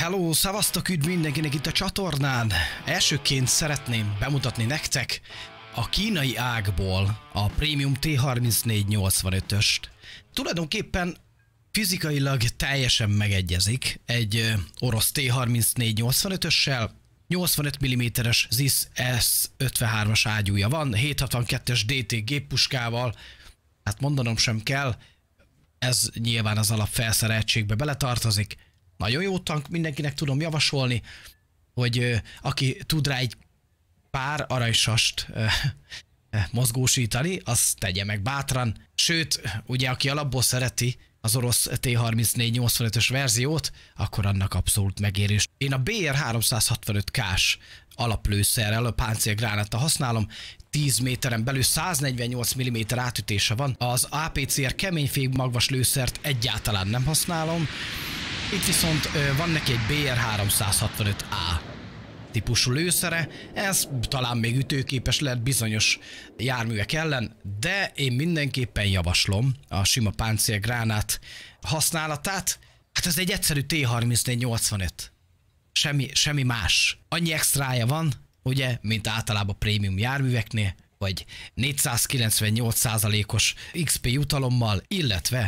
Hello, szavaztok, üdv mindenkinek itt a csatornán! Elsőként szeretném bemutatni nektek a kínai ágból a Premium T-34-85-öst. Tulajdonképpen fizikailag teljesen megegyezik egy orosz T-34-85-össel, 85 mm-es ZIS S53-as ágyúja van, 762-es DT géppuskával, hát mondanom sem kell, ez nyilván az alapfelszereltségbe beletartozik. Nagyon jó tank, mindenkinek tudom javasolni, hogy aki tud rá egy pár aranysast mozgósítani, azt tegye meg bátran. Sőt, ugye aki alapból szereti az orosz T-34-85-ös verziót, akkor annak abszolút megérős. Én a BR-365K-s alaplőszerrel, a páncélgránáttal használom, 10 méteren belül 148 mm átütése van. Az APCR keményfég magvas lőszert egyáltalán nem használom. Itt viszont van neki egy BR-365A típusú lőszere, ez talán még ütőképes lehet bizonyos járművek ellen, de én mindenképpen javaslom a sima páncélgránát használatát. Hát ez egy egyszerű T-34-85. Semmi más. Annyi extrája van, ugye, mint általában prémium járműveknél, vagy 498%-os XP jutalommal, illetve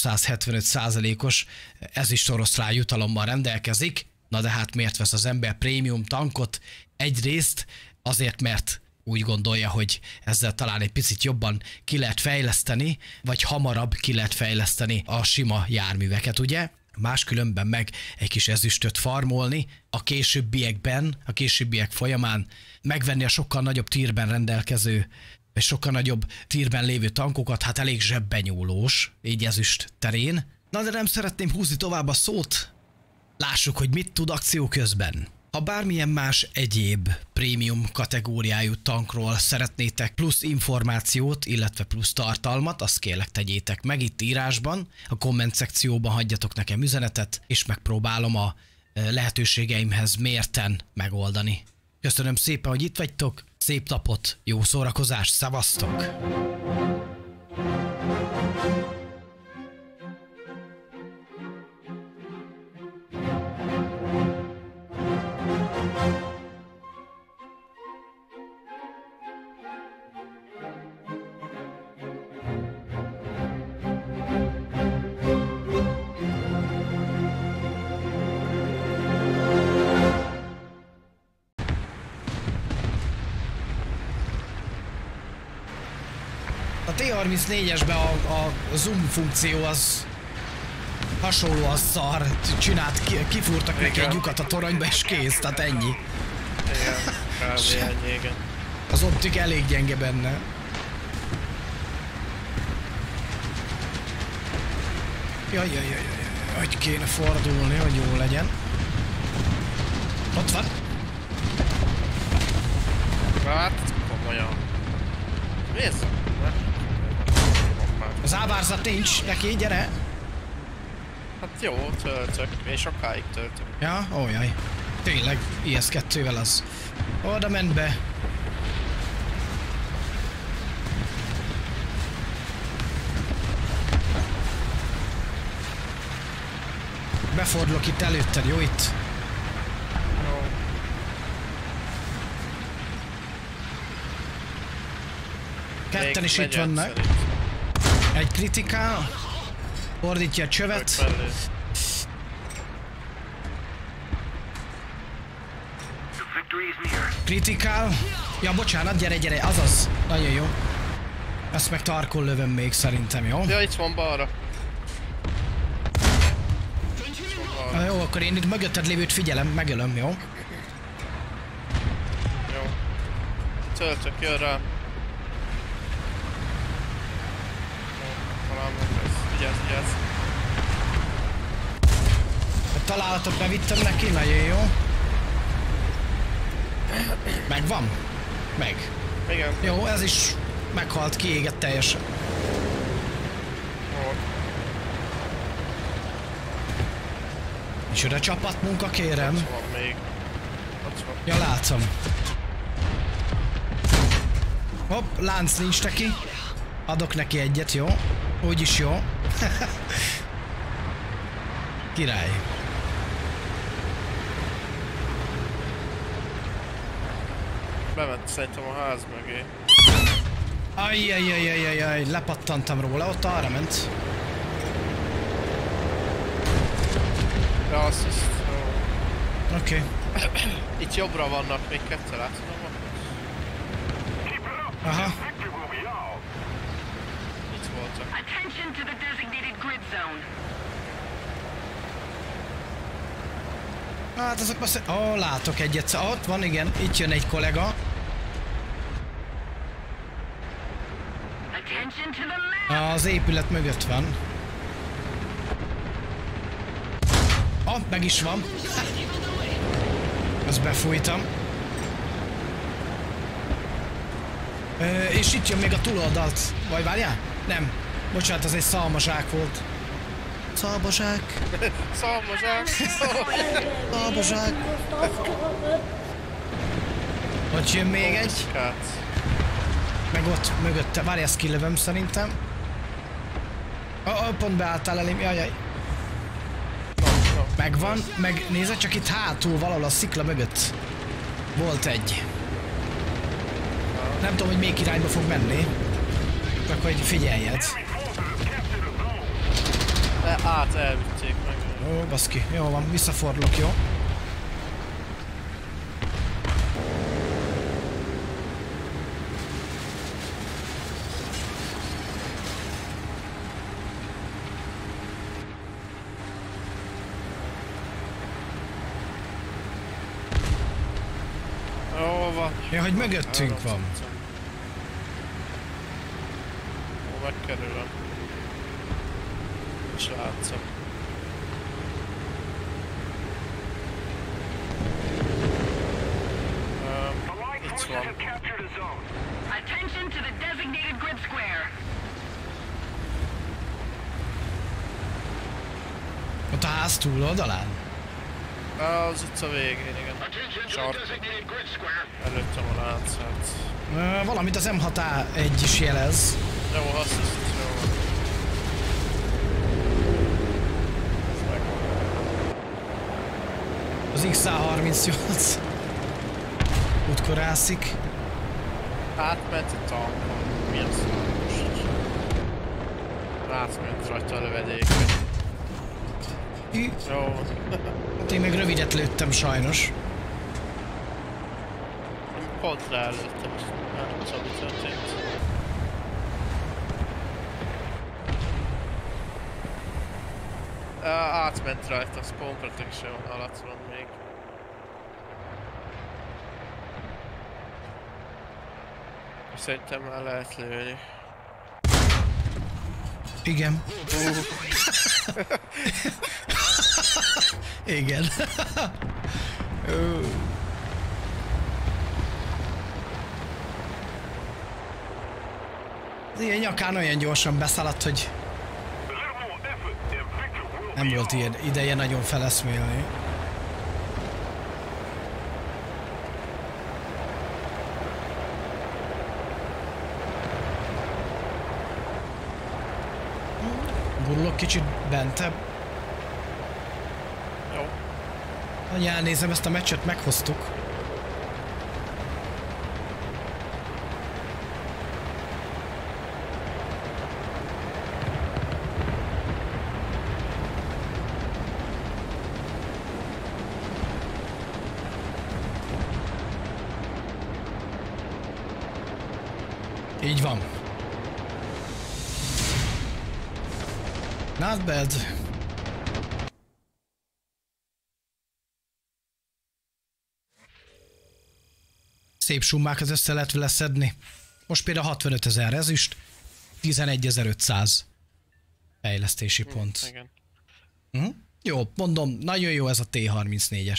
375%-os ezüstoroszlán jutalommal rendelkezik. Na de hát miért vesz az ember prémium tankot? Egyrészt azért, mert úgy gondolja, hogy ezzel talán egy picit jobban ki lehet fejleszteni, vagy hamarabb ki lehet fejleszteni a sima járműveket, ugye? Máskülönben meg egy kis ezüstöt farmolni, a későbbiek folyamán megvenni a sokkal nagyobb tírben rendelkező, és sokkal nagyobb tírben lévő tankokat, hát elég zsebbenyúlós, így ezüst terén. Na de nem szeretném húzni tovább a szót, lássuk, hogy mit tud akció közben. Ha bármilyen más egyéb prémium kategóriájú tankról szeretnétek plusz információt, illetve plusz tartalmat, azt kérlek tegyétek meg itt írásban, a komment szekcióban hagyjatok nekem üzenetet, és megpróbálom a lehetőségeimhez mérten megoldani. Köszönöm szépen, hogy itt vagytok, szép napot, jó szórakozást, szevasztok! A T-34-esben a zoom funkció az hasonló a szar, kifúrtak neki egy lyukat a toronyba és kész, tehát ennyi. Igen, kb. Ennyi, igen. Az optik elég gyenge benne. Jaj, hogy kéne fordulni, hogy jó legyen. Ott van. Hát, komolyan. Mi ez? Az ávárzat nincs neki, gyere! Hát jó, töltök. Én sokáig töltök. Ja, ójaj. Tényleg, IS-2-vel az. Oda ment be. Befordulok itt előtted, jó itt? Jó. Ketten is itt vannak. Egy kritikál. Fordítja a csövet. Kritikál. Ja, bocsánat, gyere, azaz. Nagyon jó. Ezt meg tarkon lövöm még szerintem, jó? Ja, itt van balra. Na jó, akkor én itt mögötted lévőt figyelem, megölöm, jó? Jó. Töltök, jön rá. Vigyázz. A találatot bevittem neki, nagyon jó. Megvan? Meg. Igen. Jó, ez is meghalt, kiégett teljesen. Jó. És oda csapatmunka, kérem. Ott van még. Ott van. Ja, látom. Hopp, lánc nincs neki. Adok neki egyet, jó? Úgyis jó. Király. Bement szerintem a ház mögé. Ajjajajajajaj, lepattantam róla, ott arra ment. De azt hisz... Oké. Itt jobbra vannak még kettő, látod? Aha. Itt voltak. Attention to the designated grid zone. Hát azok most... Ó, látok egyet. Ott van, igen. Itt jön egy kollega. Attention to the map. Az épület mögött van. Meg is van. Azt befújtam. És itt jön még a túloldalt. Vagy várjál? Nem. Bocsánat, az egy szalmazsák volt. Szalmazsák. Szalmazsák. Szalmazsák. Ott jön még egy. Meg ott mögötte. Várj, ezt kilövöm szerintem. Pont beálltál elém. Jajjaj. Megvan. Meg nézd csak itt hátul valahol a szikla mögött. Volt egy. Nem tudom, hogy melyik irányba fog menni. Csak hogy figyeljed. De elvitték meg. Ó, baszki. Jó van, visszafordulok, jó? Jó van. Ja, hogy mögöttünk van. Ó, megkerülöm. És látszom. Itt van. Attention to the designated grid square. Ott a ház túloldalán? Az itt a végén, igen. Sark. Előttem a láncát. Valamit az M6A1 is jelez. Jó, azt hiszem, jó. Ez megvan. Az XA38 útkorászik. Átment a tankon. Mi az most? Átment rajta a lövedék. Jó. Hát én meg rövidet lőttem sajnos. Pont ráelőttem, és nem tudom, mi történt. Átment rajta, a spawn protection alatt van még. Szerintem már lehet lőni. Igen. Igen. Az ilyen nyakán olyan gyorsan beszaladt, hogy nem volt ilyen ideje nagyon feleszmélni. Gurulok kicsit bentebb. Jó. Anyján, nézem, ezt a meccset meghoztuk. Így van. Not bad. Szép summákat össze lehet vele szedni. Most például 65 000 ezüst, 11.500 fejlesztési pont. Igen. Jó, mondom, nagyon jó ez a T-34-es.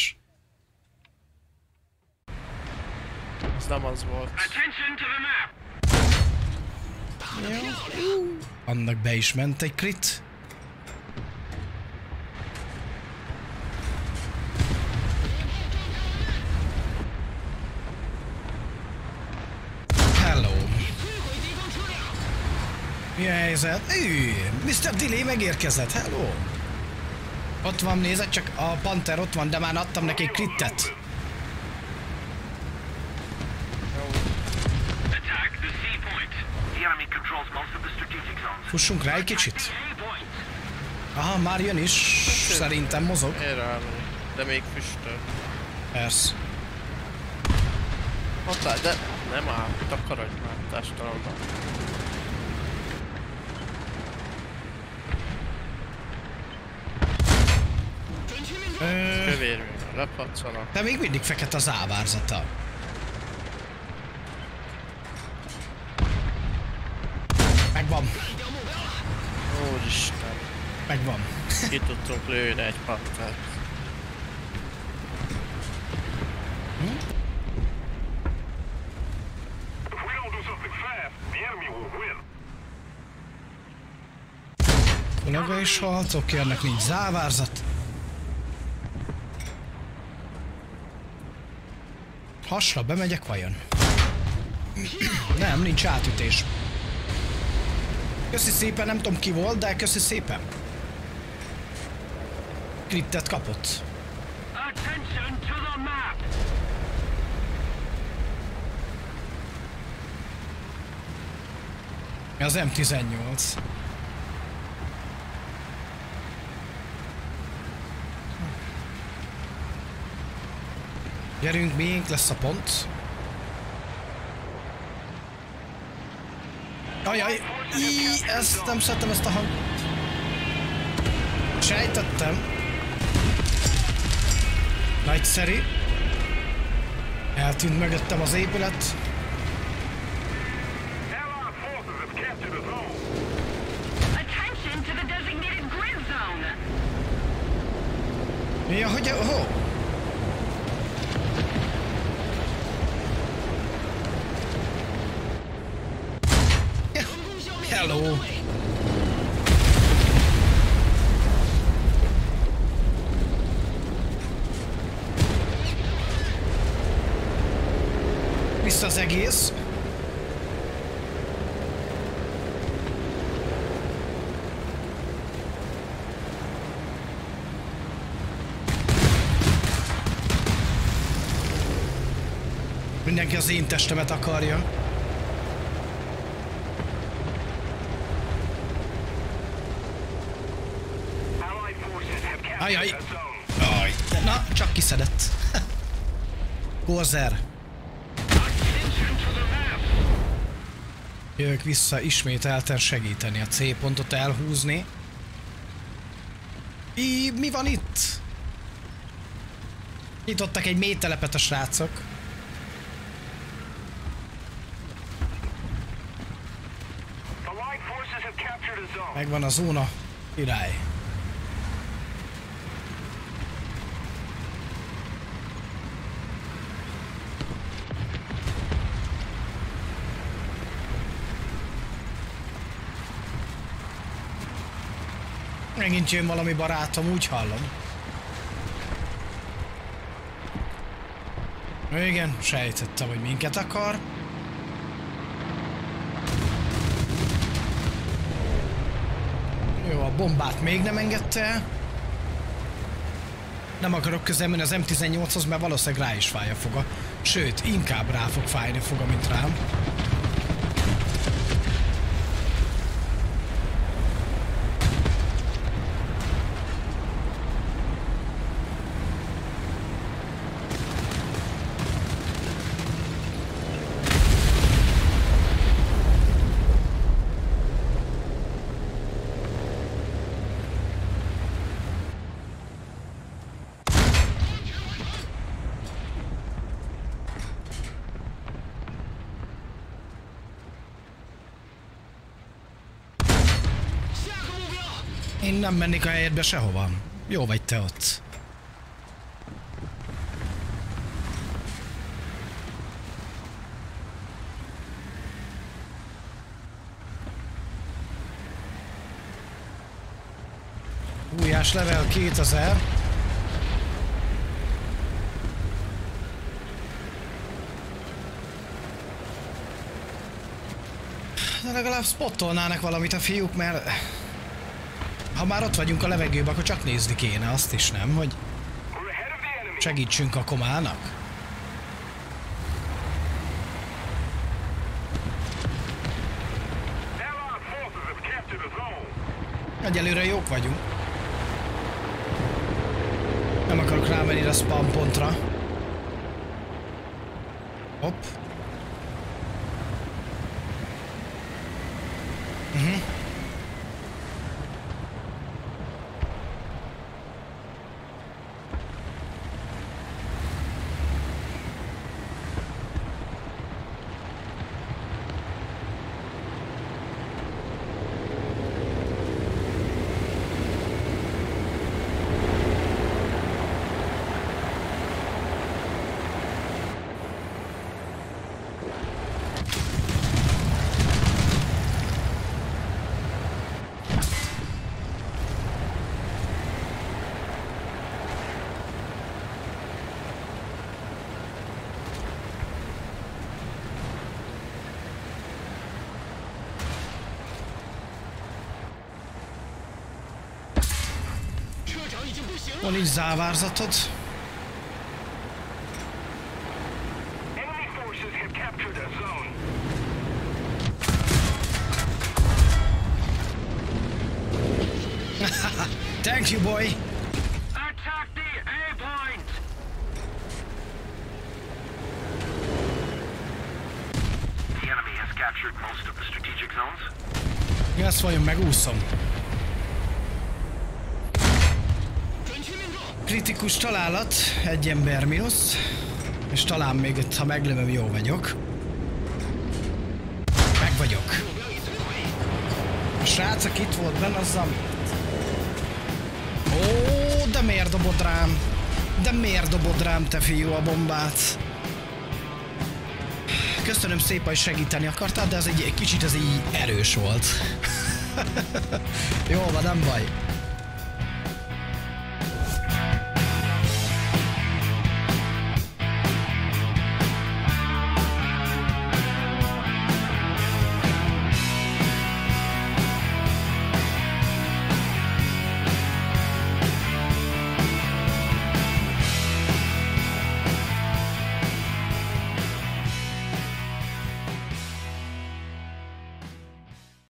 Ez nem az volt. Attention to the map. Annak be is ment egy crit. Hello. Mi a helyzet? Mr. Delay megérkezett, hello. Ott van, nézed csak, a Panther ott van, de már adtam neki egy crittet. Fussunk rá egy kicsit. Aha, már jön is. Szerintem mozog. Erre elmegyek, de még füstöl. Persze. Ott áll, de nem áll, takarodj már, társadalomban. Kövér még, lepatszanak. De még mindig fekete az ávárzata. Megvan. Úristen. Megvan. Ki tudtunk lőni egy pattát. Kollega is halt, oké, ennek nincs závárzat. Hasra bemegyek vajon? Nem, nincs átütés. Köszi szépen, nem tudom ki volt, de köszi szépen. Kriptet kapott. Attention to the map. Az M18. Gyerünk, miénk lesz a pont. Ajaj, ezt nem szeretem, ezt a hangot. Sejtettem. Nagyszerű. Eltűnt mögöttem az épület. Attention to the designated grid zone. Ja, hogy... Oh. Hello. Vissza az egész. Mindenki az én testemet akarja. Ajaj! Aj, na, csak kiszedett. Gózer. Jövök vissza ismételten segíteni a C pontot elhúzni. Mi van itt? Nyitottak egy mély telepet a srácok. Megvan a zóna. Király. Megint jön valami barátom, úgy hallom. Igen, sejtettem, hogy minket akar. Jó, a bombát még nem engedte el. Nem akarok közel menni az M18-hoz, mert valószínűleg rá is fáj a foga. Sőt, inkább rá fog fájni a foga, mint rám. Én nem mennék a helyedbe sehova. Jó vagy te ott. Újás level 2000. De legalább spottolnának valamit a fiúk, mert... Ha már ott vagyunk a levegőben, akkor csak nézni kéne azt is, nem? Hogy segítsünk a komának. Egyelőre jók vagyunk. Nem akarok rámenni a spawn pontra. Hopp. Hol nincs závárzatod? Enemy forces have captured a zone. Thank you, boy! Attack the A point! The enemy has captured most of the strategic zones. Mi ezt vajon megúszom? Kritikus találat, egy ember mínusz, és talán még itt, ha meglövöm, jó vagyok. Meg vagyok. A srácok itt volt benne, azzal miért? Ó, de miért dobod rám? De miért dobod rám, te fiú, a bombát? Köszönöm szépen, hogy segíteni akartál, de ez egy kicsit ez így erős volt. Jó van, nem baj.